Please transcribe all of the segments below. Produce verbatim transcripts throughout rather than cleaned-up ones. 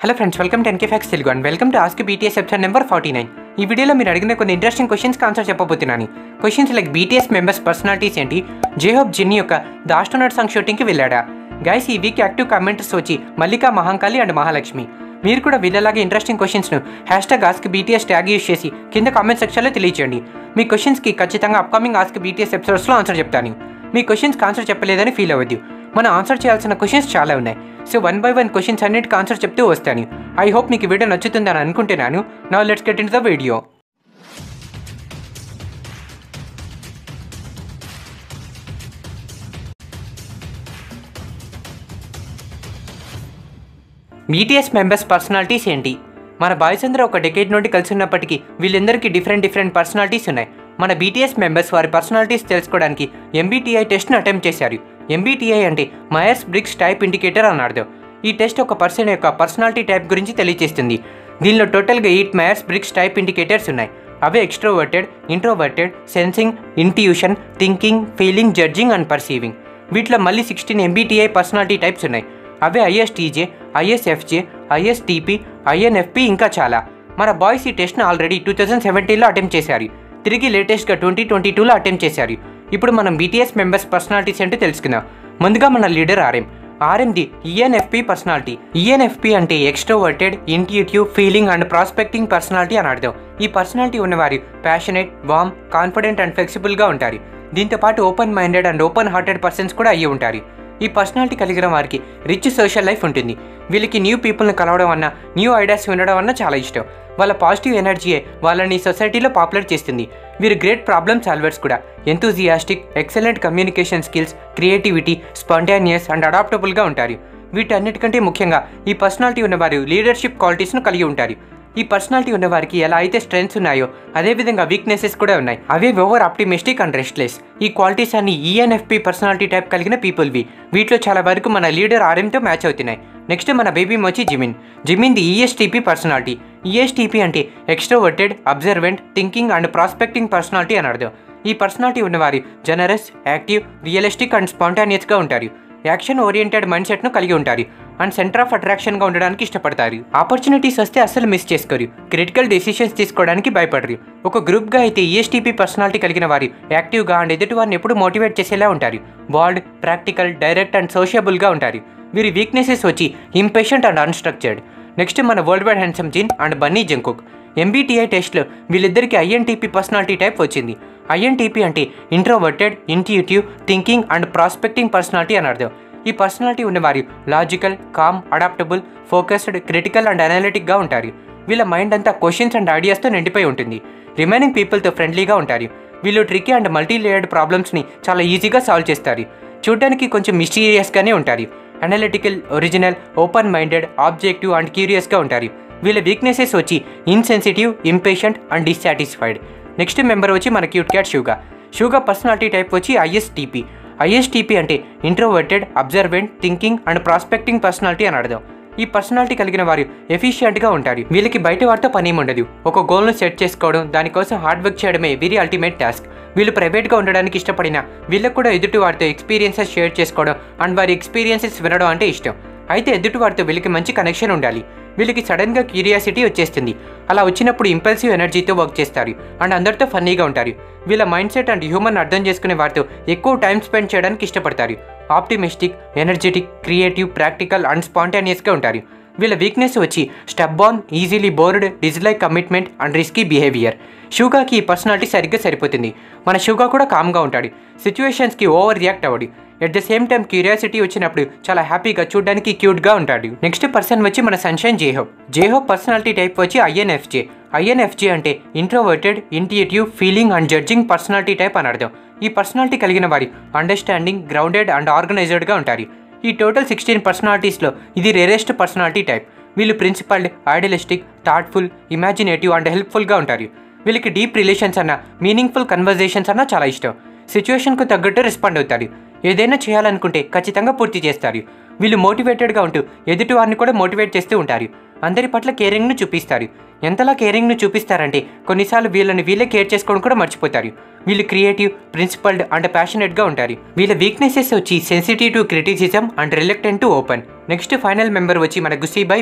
Hello friends, welcome to NK facts Telugu and welcome to ask BTS episode number forty nine. ఈ వీడియోలో మీరు అడిగిన కొన్ని ఇంట్రెస్టింగ్ క్వశ్చన్స్కి ఆన్సర్ చెప్పబోతున్నాను. Questions like BTS members personalities ఏంటి, జేహోప్ జిన్ని యొక్క ద ఆస్ట్రోనాట్ సాంగ్ షూటింగ్కి వెళ్ళాడా, గైస్ ఈ వీక్ యాక్టివ్ కామెంటర్స్ వచ్చి మల్లికా, మహాంకాళి అండ్ మహాలక్ష్మి. మీరు కూడా వీళ్ళలాగే ఇంట్రెస్టింగ్ క్వశ్చన్స్ను hash tag ask BTS tag use చేసి కింద కామెంట్ సెక్షన్లో తెలియచేయండి. మీ క్వశ్చన్స్కి ఖచ్చితంగా అప్కమింగ్ ఆస్క్ బీటీఎస్ ఎపిసోడ్స్లో ఆన్సర్ చెప్తాను. మీ క్వశ్చన్స్కి ఆన్సర్ చెప్పలేదని ఫీల్ అవ్వద్దు, మనం ఆన్సర్ చేయాల్సిన క్వశ్చన్స్ చాలా ఉన్నాయి. So one by one questions అన్నిటికీ ఆన్సర్ చెప్తూ వస్తాను. ఐ హోప్ మీకు వీడియో నచ్చుతుందని అనుకుంటున్నాను. Now let's get into the video. BTS members personalities ఏంటి? మన బాయ్స్ అందరూ ఒక డెకేడ్ నుండి కలిసి ఉన్నప్పటికీ వీళ్ళందరికీ డిఫరెంట్ డిఫరెంట్ పర్సనాలిటీస్ ఉన్నాయి. మన బీటీఎస్ మెంబర్స్ వారి పర్సనాలిటీస్ తెలుసుకోవడానికి ఎంబీటీఐ టెస్ట్ను అటెంప్ట్ చేశారు. ఎంబీటీఐ అంటే మయర్స్ బ్రిగ్స్ టైప్ ఇండికేటర్ అని అర్థం. ఈ టెస్ట్ ఒక పర్సన్ యొక్క పర్సనాలిటీ టైప్ గురించి తెలియజేస్తుంది. దీనిలో టోటల్గా eight Myers Briggs type indicators ఉన్నాయి. అవే extroverted, introverted, sensing, intuition, thinking, feeling, judging and perceiving. వీటిలో మళ్ళీ సిక్స్టీన్ ఎంబీటీఐ పర్సనాలిటీ టైప్స్ ఉన్నాయి. అవే ఐఎస్టీజే, ఐఎస్ఎఫ్జే, ఐఎస్టీపీ, ఐఎన్ఎఫ్పి ఇంకా చాలా. మన బాయ్స్ ఈ టెస్ట్ను ఆల్రెడీ టూ థౌజండ్ సెవెంటీన్లో అటెంప్ట్ చేశారు. తిరిగి లేటెస్ట్గా ట్వంటీ ట్వంటీ టూలో అటెంప్ట్ చేశారు. ఇప్పుడు మనం బీటీఎస్ మెంబర్స్ పర్సనాలిటీస్ ఏంటో తెలుసుకుందాం. ముందుగా మన లీడర్ ఆర్ఎం. ఆర్ఎంది ఈఎన్ఎఫ్పి పర్సనాలిటీ. ఈఎన్ఎఫ్పి అంటే extroverted, intuitive, feeling and prospecting personality అని అర్థం. ఈ పర్సనాలిటీ ఉన్నవారు ప్యాషనేట్, వామ్, కాన్ఫిడెంట్ అండ్ ఫ్లెక్సిబుల్గా ఉంటారు. దీంతోపాటు open minded and open hearted persons కూడా అయ్యి ఉంటారు. ఈ పర్సనాలిటీ కలిగిన వారికి రిచ్ సోషల్ లైఫ్ ఉంటుంది. వీళ్ళకి న్యూ పీపుల్ని కలవడం అన్న, న్యూ ఐడియాస్ వినడం అన్న చాలా ఇష్టం. వాళ్ళ పాజిటివ్ ఎనర్జీయే వాళ్ళని సొసైటీలో పాపులర్ చేస్తుంది. వీరు గ్రేట్ ప్రాబ్లమ్ సాల్వర్స్ కూడా. Enthusiastic, excellent communication skills, creativity, spontaneous and అడాప్టబుల్గా ఉంటారు. వీటన్నిటికంటే ముఖ్యంగా ఈ పర్సనాలిటీ ఉన్నవారు లీడర్షిప్ క్వాలిటీస్ను కలిగి ఉంటారు. ఈ పర్సనాలిటీ ఉన్నవారికి ఎలా అయితే స్ట్రెంగ్స్ ఉన్నాయో అదేవిధంగా వీక్నెసెస్ కూడా ఉన్నాయి. అవే ఓవర్ ఆప్టిమిస్టిక్ అండ్ రెస్ట్లెస్. ఈ క్వాలిటీస్ అన్ని ఈఎన్ఎఫ్పి పర్సనాలిటీ టైప్ కలిగిన పీపుల్వి. వీటిలో చాలా వరకు మన లీడర్ ఆర్ఎంతో మ్యాచ్ అవుతున్నాయి. నెక్స్ట్ మన బేబీ వచ్చి జిమిన్. జిమిన్ది ఈఎస్టీపీ పర్సనాలిటీ. ఈఎస్టీపీ అంటే extroverted, observant, thinking and prospecting personality అని అర్థం. ఈ పర్సనాలిటీ ఉన్నవారు జనరస్, యాక్టివ్, రియలిస్టిక్ అండ్ స్పాంటానియస్గా ఉంటారు. యాక్షన్ ఓరియంటెడ్ మైండ్ సెట్ను కలిగి ఉంటారు అండ్ సెంటర్ ఆఫ్ అట్రాక్షన్గా ఉండడానికి ఇష్టపడతారు. ఆపర్చునిటీస్ వస్తే అస్సలు మిస్ చేసుకోరు. క్రిటికల్ డెసిషన్స్ తీసుకోవడానికి భయపడరు. ఒక గ్రూప్గా అయితే ఈఎస్టీపీ పర్సనాలిటీ కలిగిన వారు యాక్టివ్గా అండ్ ఎదుటి వారిని ఎప్పుడు మోటివేట్ చేసేలా ఉంటారు. బాల్డ్, ప్రాక్టికల్, డైరెక్ట్ అండ్ సోషియబుల్గా ఉంటారు. వీరి వీక్నెసెస్ వచ్చి ఇంపేషెంట్ అండ్ అన్స్ట్రక్చర్డ్. నెక్స్ట్ మన world wide handsome Jin and bunny Jungkook. MBTI టెస్ట్లో వీళ్ళిద్దరికీ ఐఎన్టీపీ పర్సనాలిటీ టైప్ వచ్చింది. ఐఎన్టీపీ అంటే introverted, intuitive, thinking and prospecting personality అని అర్థం. ఈ పర్సనాలిటీ ఉన్నవారు logical, calm, adaptable, focused, critical and అనలిటిక్గా ఉంటారు. వీళ్ళ మైండ్ అంతా క్వశ్చన్స్ అండ్ ఐడియాస్తో నిండిపోయి ఉంటుంది. రిమైనింగ్ పీపుల్తో ఫ్రెండ్లీగా ఉంటారు. వీళ్ళు ట్రికీ అండ్ మల్టీ లేయర్డ్ ప్రాబ్లమ్స్ని చాలా ఈజీగా సాల్వ్ చేస్తారు. చూడడానికి కొంచెం మిస్టీరియస్గానే ఉంటారు. Analytical, original, open minded, objective and క్యూరియస్గా ఉంటారు. వీళ్ళ వీక్నెసెస్ వచ్చి insensitive, impatient and dissatisfied. Next member వచ్చి మన cute cat Suga. Suga personality type వచ్చి ఐఎస్టీపీ. ఐఎస్టీపీ అంటే introverted, observant, thinking and prospecting personality అని అర్థం. ఈ పర్సనాలిటీ కలిగిన వారు ఎఫిషియెంట్గా ఉంటారు. వీళ్ళకి బయట వారితో పని ఉండదు. ఒక గోల్ను సెట్ చేసుకోవడం, దానికోసం హార్డ్ వర్క్ చేయడమే వీరి అల్టిమేట్ టాస్క్. వీళ్ళు ప్రైవేట్గా ఉండడానికి ఇష్టపడినా వీళ్ళకు కూడా ఎదుటి వారితో ఎక్స్పీరియన్సెస్ షేర్ చేసుకోవడం అండ్ వారి ఎక్స్పీరియన్సెస్ వినడం అంటే ఇష్టం. అయితే ఎదుటి వారితో వీళ్ళకి మంచి కనెక్షన్ ఉండాలి. వీళ్ళకి సడన్గా క్యూరియాసిటీ వచ్చేస్తుంది. అలా వచ్చినప్పుడు ఇంపల్సివ్ ఎనర్జీతో వర్క్ చేస్తారు అండ్ అందరితో ఫన్నీగా ఉంటారు. వీళ్ళ మైండ్ సెట్ అండ్ హ్యూమన్ అర్థం చేసుకునే వారితో ఎక్కువ టైం స్పెండ్ చేయడానికి ఇష్టపడతారు. Optimistic, energetic, creative, practical and స్పాంటానియస్గా ఉంటారు. వీళ్ళ వీక్నెస్ వచ్చి stubborn, easily bored, dislike commitment and risky behaviour. షూగాకి ఈ పర్సనాలిటీ సరిగ్గా సరిపోతుంది. మన షూగా కూడా కామ్గా ఉంటాడు. సిచ్యువేషన్స్కి ఓవర్ రియాక్ట్ అవ్వడు. At the same time curiosity వచ్చినప్పుడు చాలా హ్యాపీగా, చూడడానికి క్యూట్గా ఉంటాడు. నెక్స్ట్ పర్సన్ వచ్చి మన sunshine J Hope. J Hope personality type వచ్చి ఐఎన్ఎఫ్జే. ఐఎన్ఎఫ్జే అంటే introverted, intuitive, feeling and judging personality type అని అర్థం. ఈ పర్సనాలిటీ కలిగిన వారి అండర్స్టాండింగ్, గ్రౌండెడ్ అండ్ ఆర్గనైజ్డ్గా ఉంటారు. ఈ టోటల్ సిక్స్టీన్ పర్సనాలిటీస్లో ఇది రేరెస్ట్ పర్సనాలిటీ టైప్. వీళ్ళు principled, idealistic, thoughtful, imaginative and హెల్ప్ఫుల్గా ఉంటారు. వీళ్ళకి డీప్ రిలేషన్స్ అన్న, మీనింగ్ఫుల్ కన్వర్జేషన్స్ అన్న చాలా ఇష్టం. సిచ్యువేషన్కు తగ్గట్టు రెస్పాండ్ అవుతారు. ఏదైనా చేయాలనుకుంటే ఖచ్చితంగా పూర్తి చేస్తారు. వీళ్ళు మోటివేటెడ్గా ఉంటూ ఎదుటి వారిని కూడా మోటివేట్ చేస్తూ ఉంటారు. అందరి పట్ల కేరింగ్ను చూపిస్తారు. ఎంతలా కేరింగ్ను చూపిస్తారంటే కొన్నిసార్లు వీళ్ళని వీళ్ళే కేర్ చేసుకోవడం కూడా మర్చిపోతారు. వీళ్ళు క్రియేటివ్, ప్రిన్సిపల్డ్ అండ్ ప్యాషనేట్గా ఉంటారు. వీళ్ళ వీక్నెసెస్ వచ్చి sensitive to criticism and reluctant to open. Next final member వచ్చి మన గుసీబాయ్ వి.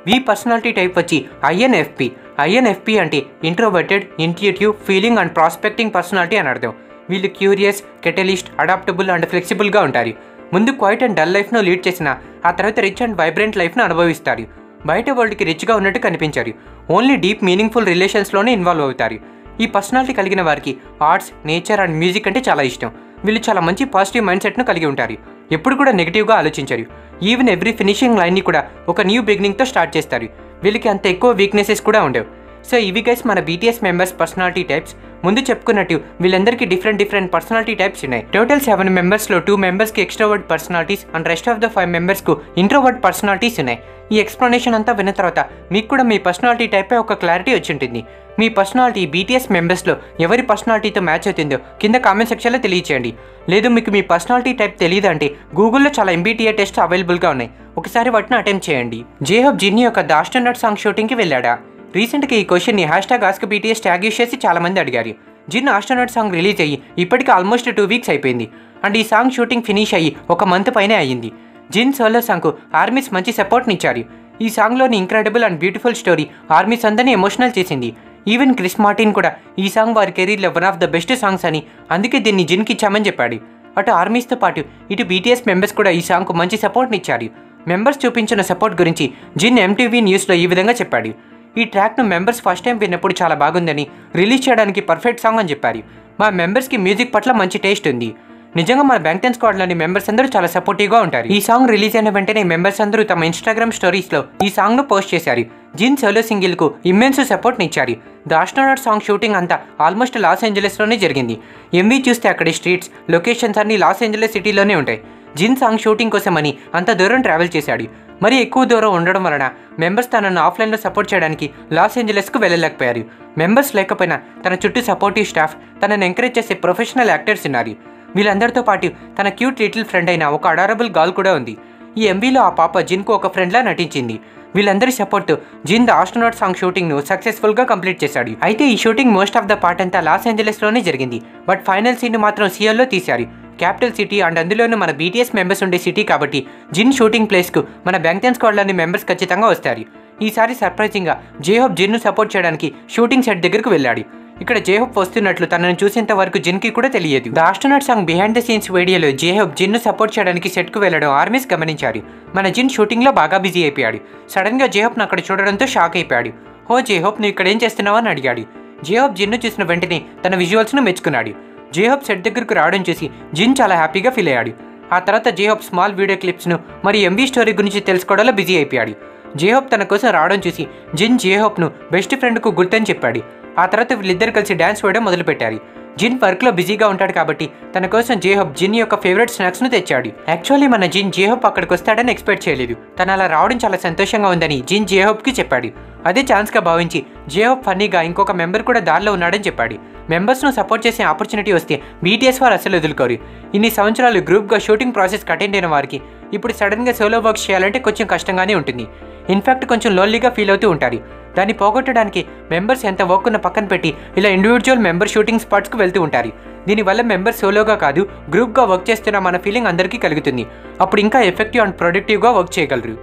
వి పర్సనాలిటీ టైప్ వచ్చి ఐఎన్ఎఫ్పి. ఐఎన్ఎఫ్పి అంటే introverted, intuitive, feeling and prospecting personality అని అర్థం. వీళ్ళు క్యూరియస్, కెటలిస్ట్, అడాప్టబుల్ అండ్ ఫ్లెక్సిబుల్గా ఉంటారు. ముందు క్వైట్ అండ్ డల్ లైఫ్ను లీడ్ చేసిన ఆ తర్వాత రిచ్ అండ్ వైబ్రెంట్ లైఫ్ను అనుభవిస్తారు. బయట వరల్డ్కి రిచ్గా ఉన్నట్టు కనిపించారు. ఓన్లీ డీప్ మీనింగ్ఫుల్ రిలేషన్స్లోనే ఇన్వాల్వ్ అవుతారు. ఈ పర్సనాలిటీ కలిగిన వారికి ఆర్ట్స్, నేచర్ అండ్ మ్యూజిక్ అంటే చాలా ఇష్టం. వీళ్ళు చాలా మంచి పాజిటివ్ మైండ్ సెట్ను కలిగి ఉంటారు. ఎప్పుడు కూడా నెగిటివ్గా ఆలోచించారు. ఈవెన్ ఎవ్రీ ఫినిషింగ్ లైన్ని కూడా ఒక న్యూ బిగినింగ్తో స్టార్ట్ చేస్తారు. వీళ్ళకి అంత ఎక్కువ వీక్నెసెస్ కూడా ఉండవు. సో ఇవి గైస్ మన బీటీఎస్ మెంబర్స్ పర్సనాలిటీ టైప్స్. ముందు చెప్పుకున్నట్టు వీళ్ళందరికీ డిఫరెంట్ డిఫరెంట్ పర్సనాలిటీ టైప్స్ ఉన్నాయి. టోటల్ సెవెన్ మెంబర్స్లో టూ మెంబర్స్కి extrovert personalities and rest of the five మెంబర్స్కు ఇంట్రోవర్ట్ పర్సనాలిటీస్ ఉన్నాయి. ఈ ఎక్స్ప్లెనేషన్ అంతా విన్న తర్వాత మీకు కూడా మీ పర్సనాలిటీ టైపే ఒక క్లారిటీ వచ్చి ఉంటుంది. మీ పర్సనాలిటీ బీటీఎస్ మెంబర్స్లో ఎవరి పర్సనాలిటీతో మ్యాచ్ అవుతుందో కింద కామెంట్ సెక్షన్లో తెలియచేయండి. లేదు మీకు మీ పర్సనాలిటీ టైప్ తెలియదు అంటే గూగుల్లో చాలా ఎంబీటీఐ టెస్ట్ అవైలబుల్గా ఉన్నాయి. ఒకసారి వాటిని అటెంప్ట్ చేయండి. జేహోప్ జిన్ని యొక్క ద ఆస్ట్రోనట్ సాంగ్ షూటింగ్కి వెళ్ళాడా? రీసెంట్గా ఈ క్వశ్చన్ని hash tag ask BTS tag use చేసి చాలామంది అడిగారు. జిన్ ఆస్ట్రోనట్ సాంగ్ రిలీజ్ అయ్యి ఇప్పటికీ ఆల్మోస్ట్ టూ వీక్స్ అయిపోయింది. అండ్ ఈ సాంగ్ షూటింగ్ ఫినిష్ అయ్యి ఒక మంత్ పైనే అయ్యింది. జిన్ సోలో సాంగ్కు ఆర్మీస్ మంచి సపోర్ట్ని ఇచ్చారు. ఈ సాంగ్లోని incredible and beautiful story armies అందరినీ ఎమోషనల్ చేసింది. ఈవెన్ క్రిస్ మార్టిన్ కూడా ఈ సాంగ్ వారి కెరీర్లో one of the best songs అని, అందుకే దీన్ని జిన్కి ఇచ్చామని చెప్పాడు. అటు ఆర్మీస్తో పాటు ఇటు బీటీఎస్ మెంబర్స్ కూడా ఈ సాంగ్కు మంచి సపోర్ట్ని ఇచ్చారు. మెంబర్స్ చూపించిన సపోర్ట్ గురించి జిన్ ఎంటీవీ న్యూస్లో ఈ విధంగా చెప్పాడు. ఈ ట్రాక్ను మెంబర్స్ ఫస్ట్ టైం విన్నప్పుడు చాలా బాగుందని, రిలీజ్ చేయడానికి పర్ఫెక్ట్ సాంగ్ అని చెప్పారు. మా మెంబర్స్కి మ్యూజిక్ పట్ల మంచి టేస్ట్ ఉంది. నిజంగా మన బ్యాంక్టన్ స్క్వాడ్లోని మెంబర్స్ అందరూ చాలా సపోర్టివ్గా ఉంటారు. ఈ సాంగ్ రిలీజ్ అయిన వెంటనే మెంబర్స్ అందరూ తమ ఇన్స్టాగ్రామ్ స్టోరీస్లో ఈ సాంగ్ను పోస్ట్ చేశారు. జిన్ సోలో సింగిల్కు ఇమ్మెన్స్ సపోర్ట్ని ఇచ్చారు. ద ఆస్ట్రోనట్ సాంగ్ షూటింగ్ అంతా ఆల్మోస్ట్ లాస్ ఏంజలస్లోనే జరిగింది. ఎంవీ చూస్తే అక్కడి స్ట్రీట్స్, లొకేషన్స్ అన్ని లాస్ ఏంజలస్ సిటీలోనే ఉంటాయి. జిన్ సాంగ్ షూటింగ్ కోసమని అంత దూరం ట్రావెల్ చేశాడు. మరి ఎక్కువ దూరం ఉండడం వలన మెంబర్స్ తనను ఆఫ్లైన్లో సపోర్ట్ చేయడానికి లాస్ ఏంజలస్కు వెళ్ళలేకపోయారు. మెంబర్స్ లేకపోయినా తన చుట్టూ సపోర్టివ్ స్టాఫ్, తనను ఎంకరేజ్ చేసే ప్రొఫెషనల్ యాక్టర్స్ ఉన్నారు. వీళ్ళందరితో పాటు తన క్యూట్ లిటిల్ ఫ్రెండ్ అయిన ఒక అడారబుల్ గర్ల్ కూడా ఉంది. ఈ ఎంవీలో ఆ పాప జిన్కు ఒక ఫ్రెండ్లా నటించింది. వీళ్ళందరి సపోర్ట్తో జిన్ ద ఆస్ట్రోనట్ సాంగ్ షూటింగ్ను సక్సెస్ఫుల్గా కంప్లీట్ చేశాడు. అయితే ఈ shooting most of the part అంతా లాస్ ఏంజలస్లోనే జరిగింది. బట్ ఫైనల్ సీన్ మాత్రం సియోల్లో తీశారు. క్యాపిటల్ సిటీ అండ్ అందులోనూ మన బీటీఎస్ మెంబర్స్ ఉండే సిటీ కాబట్టి జిన్ షూటింగ్ ప్లేస్కు మన బ్యాంక్టన్ స్క్వాడ్లోని మెంబర్స్ ఖచ్చితంగా వస్తారు. ఈసారి సర్ప్రైజింగ్గా జేహోప్ జిన్ను సపోర్ట్ చేయడానికి షూటింగ్ సెట్ దగ్గరకు వెళ్ళాడు. ఇక్కడ జేహోప్ వస్తున్నట్లు తనను చూసేంత వరకు జిన్కి కూడా తెలియదు. The astronaut song behind the scenes వీడియోలో జేహోప్ జిన్ను సపోర్ట్ చేయడానికి సెట్కు వెళ్ళడం ఆర్మీస్ గమనించారు. మన జిన్ షూటింగ్లో బాగా బిజీ అయిపోయాడు. సడన్గా జేహోప్ను అక్కడ చూడడంతో షాక్ అయిపోయాడు. హో జేహోప్, నువ్వు ఇక్కడ ఏం చేస్తున్నావు అని అడిగాడు. జేహోప్ జిన్ను చూసిన వెంటనే తన విజువల్స్ను మెచ్చుకున్నాడు. జేహోప్ సెట్ దగ్గరకు రావడం చూసి జిన్ చాలా హ్యాపీగా ఫీల్ అయ్యాడు. ఆ తర్వాత జేహోప్ స్మాల్ వీడియో క్లిప్స్ను మరి ఎంవీ స్టోరీ గురించి తెలుసుకోవడంలో బిజీ అయిపోయాడు. జేహోప్ తన కోసం రావడం చూసి జిన్ జేహోప్ను బెస్ట్ ఫ్రెండ్కు గుర్తని చెప్పాడు. ఆ తర్వాత వీళ్ళిద్దరు కలిసి డ్యాన్స్ వేయడం మొదలుపెట్టారు. జిన్ వర్క్లో బిజీగా ఉంటాడు కాబట్టి తన కోసం జేహోప్ జిన్ యొక్క ఫేవరెట్ స్నాక్స్ను తెచ్చాడు. యాక్చువల్లీ మన జిన్ జేహోప్ అక్కడికి వస్తాడని ఎక్స్పెక్ట్ చేయలేదు. తను అలా రావడం చాలా సంతోషంగా ఉందని జిన్ జేహోప్కి చెప్పాడు. అదే ఛాన్స్గా భావించి జేహోప్ ఫన్నీగా ఇంకొక మెంబర్ కూడా దారిలో ఉన్నాడని చెప్పాడు. మెంబర్స్ను సపోర్ట్ చేసే ఆపర్చునిటీ వస్తే బీటీఎస్ వారు అసలు వదులుకోరు. ఇన్ని సంవత్సరాలు గ్రూప్గా షూటింగ్ ప్రాసెస్ అటెండ్ అయిన వారికి ఇప్పుడు సడన్గా సోలో వర్క్ చేయాలంటే కొంచెం కష్టంగానే ఉంటుంది. ఇన్ఫ్యాక్ట్ కొంచెం లోన్లీగా ఫీల్ అవుతూ ఉంటారు. దాన్ని పోగొట్టడానికి మెంబర్స్ ఎంత వర్క్ ఉన్న పక్కన పెట్టి ఇలా ఇండివిజువల్ మెంబర్ షూటింగ్ స్పాట్స్కు వెళ్తూ ఉంటారు. దీనివల్ల మెంబర్ సోలోగా కాదు గ్రూప్గా వర్క్ చేస్తున్న మన ఫీలింగ్ అందరికీ కలుగుతుంది. అప్పుడు ఇంకా ఎఫెక్టివ్ అండ్ ప్రొడక్టివ్గా వర్క్ చేయగలరు.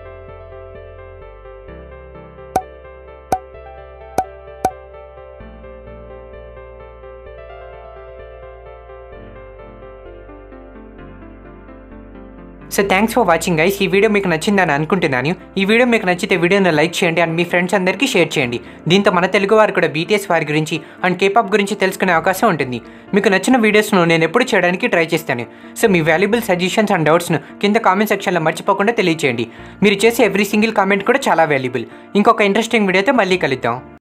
So thanks for watching guys. ఈ వీడియో మీకు నచ్చిందని అనుకుంటున్నాను. ఈ వీడియో మీకు నచ్చితే వీడియోని లైక్ చేయండి అండ్ మీ ఫ్రెండ్స్ అందరికీ షేర్ చేయండి. దీంతో మన తెలుగు వారు కూడా బీటీఎస్ వారి గురించి అండ్ కేపాప్ గురించి తెలుసుకునే అవకాశం ఉంటుంది. మీకు నచ్చిన వీడియోస్ను నేను ఎప్పుడు చేయడానికి ట్రై చేస్తాను. సో మీ వాల్యుబుల్ సజెషన్స్ అండ్ డౌట్స్ను కింద కామెంట్ సెక్షన్లో మర్చిపోకుండా తెలియచేయండి. మీరు చేసే ఎవ్రీ సింగిల్ కామెంట్ కూడా చాలా వాల్యుబుల్. ఇంకొక ఇంట్రెస్టింగ్ వీడియోతో మళ్ళీ కలుద్దాం.